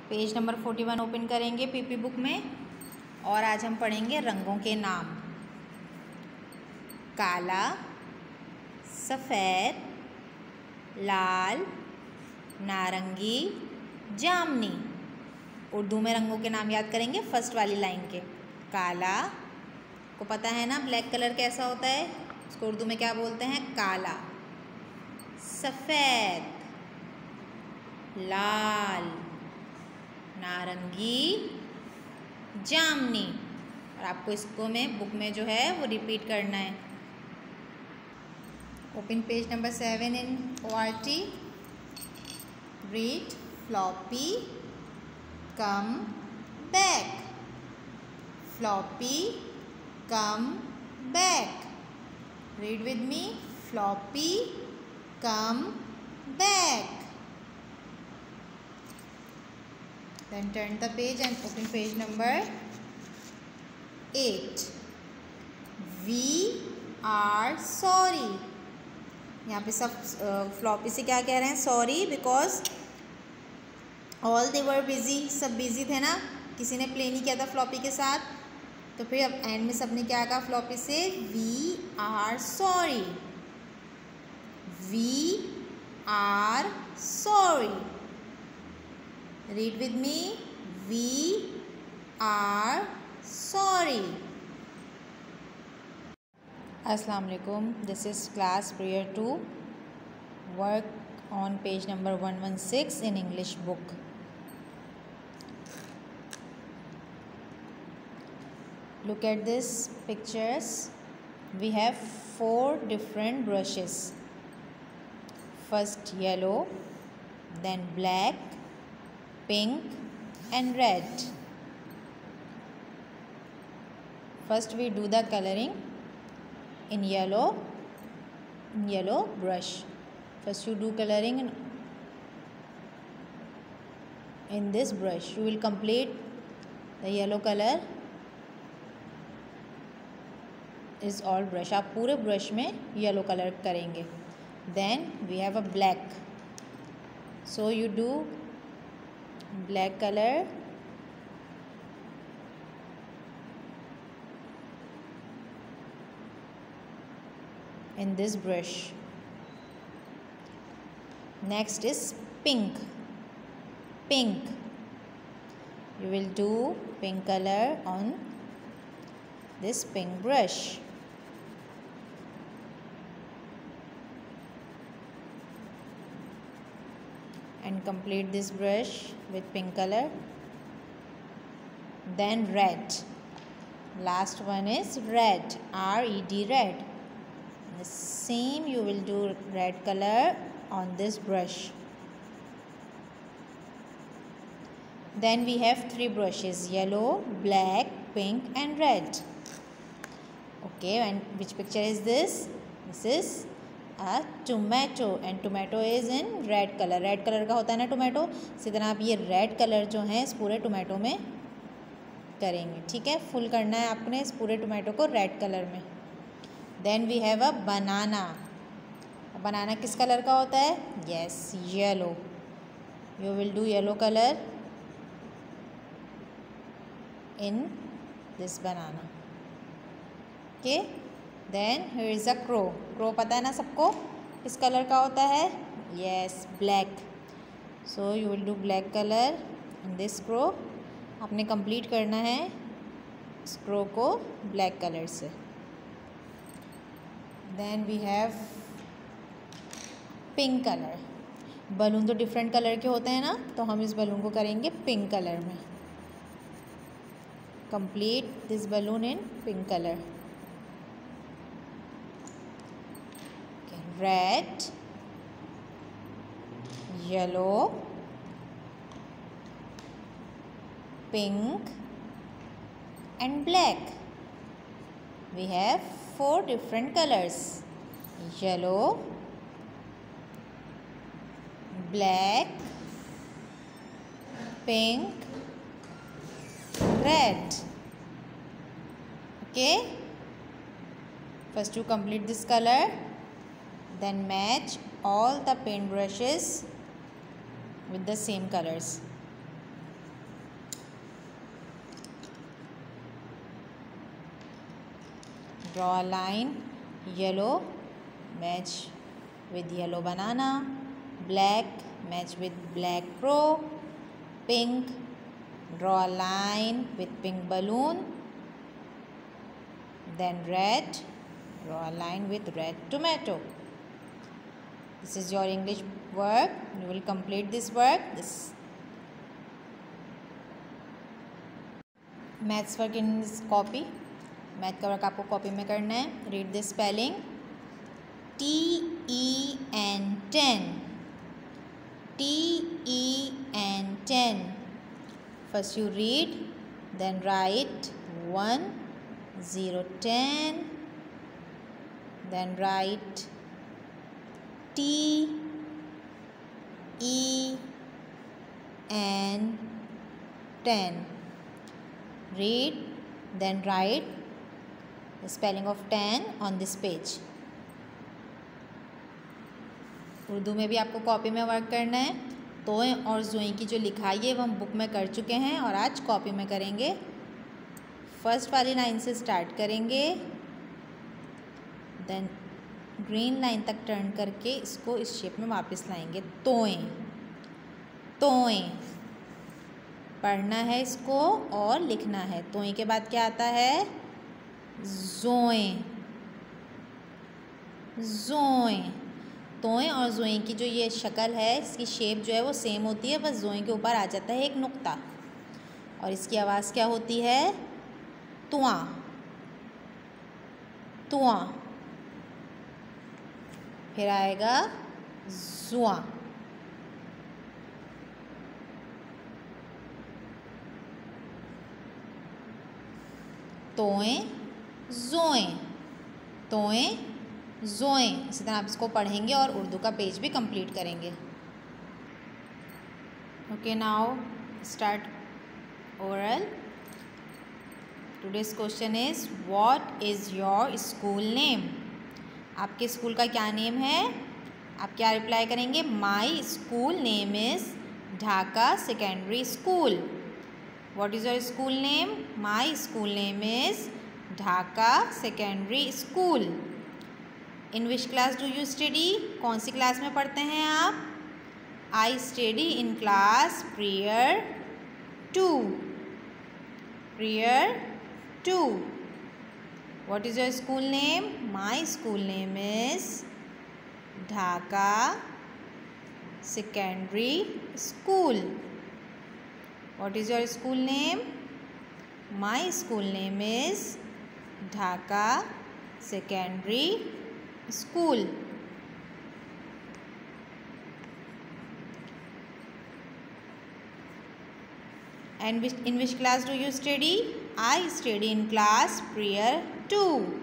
Page number 41 open करेंगे PP book में और आज हम पढ़ेंगे रंगों के नाम। काला, सफ़ेद, लाल, नारंगी, जामनी। उर्दू में रंगों के नाम याद करेंगे फर्स्ट वाली लाइन के। काला को पता है ना ब्लैक कलर कैसा होता है, उसको उर्दू में क्या बोलते हैं? काला। सफ़ेद, लाल, नारंगी, जामनी। और आपको इसको में बुक में जो है वो रिपीट करना है। Open page number 7 in ORT. Read floppy, come back. Floppy, come back. Read with me. Floppy, come back. Then turn the page and open page number 8. We are sorry. यहाँ पे सब floppy से क्या कह रहे हैं? Sorry because all they were busy. सब busy थे ना, किसी ने प्ले नहीं किया था फ्लॉपी के साथ, तो फिर अब एंड में सबने क्या कहा फ्लॉपी से? We are sorry. We are sorry. Read with me. We are sorry. अस्सलाम वालेकुम. This is class prayer 2. Work on page number 116 in English book. Look at this pictures. We have 4 different brushes. First yellow, then black, pink and red. First we do the coloring in yellow brush. First you do coloring in this brush. You will complete the yellow color is all brush. आप पूरे brush में yellow color करेंगे. Then we have a black. So you do black color in this brush. Next is pink. Pink. You will do pink color on this pink brush. And complete this brush with pink color. Then red. Last one is red. R-E-D, red. The same you will do red color on this brush. Then we have 3 brushes: yellow, black, pink and red. Okay, and which picture is this? This is a tomato and tomato is in red color. Red color का होता है ना tomato, इसी तरह आप ये red color जो है इस पूरे टोमेटो में करेंगे. ठीक है, फुल करना है आपने इस पूरे टोमेटो को red color में. Then we have a banana. बनाना किस कलर का होता है? Yes, yellow. You will do yellow color in this banana. Okay. Then here is a crow. Crow पता है ना सबको किस कलर का होता है? Yes, black. So you will do black color in this crow. आपने complete करना है इस crow को black color से. Then we have pink colour. Balloon तो डिफरेंट कलर के होते हैं ना, तो हम इस बलून को करेंगे पिंक कलर में. Complete this balloon in pink colour. Red, yellow, pink and black. We have 4 different colors: yellow, black, pink, red. Okay, first you complete this color, then match all the paint brushes with the same colors. draw a line. Yellow match with yellow banana. Black match with black crow. Pink, draw a line with pink balloon. Then red, draw a line with red tomato. This is your English work. You will complete this work. This maths work in this copy. Math का work आपको copy में करना है. Read this spelling. TEN 10. TEN 10. First you read, then write 1, 0, 10. Then write TEN 10. Read, then write the spelling of 10 on this page. Urdu में भी आपको copy में work करना है. तोय और जोई की जो लिखाई है वो हम बुक में कर चुके हैं और आज कॉपी में करेंगे. फर्स्ट वाली लाइन से स्टार्ट करेंगे, देन ग्रीन लाइन तक टर्न करके इसको इस शेप में वापस लाएंगे. तोय तोय पढ़ना है इसको और लिखना है. तोय के बाद क्या आता है? जोए. जोए. तोय और जोए की जो ये शक्ल है, इसकी शेप जो है वो सेम होती है, बस जोए के ऊपर आ जाता है एक नुक्ता. और इसकी आवाज़ क्या होती है? तुआ. तुआ. फिर आएगा जुआ. तोए जोए. तोए जोए. इसी तरह आप इसको पढ़ेंगे और उर्दू का पेज भी कंप्लीट करेंगे. Okay, now start oral. Today's question is what is your school name. आपके स्कूल का क्या नेम है? आप क्या रिप्लाई करेंगे? My school name is Dhaka secondary school. What is your school name? My school name is Dhaka secondary school. In which class do you study. कौन सी class में पढ़ते हैं आप? I study in class prayer 2. Prayer 2. What is your school name? My school name is Dhaka Secondary School. What is your school name? My school name is Dhaka Secondary School. And in which class do you study? I study in class prayer 2.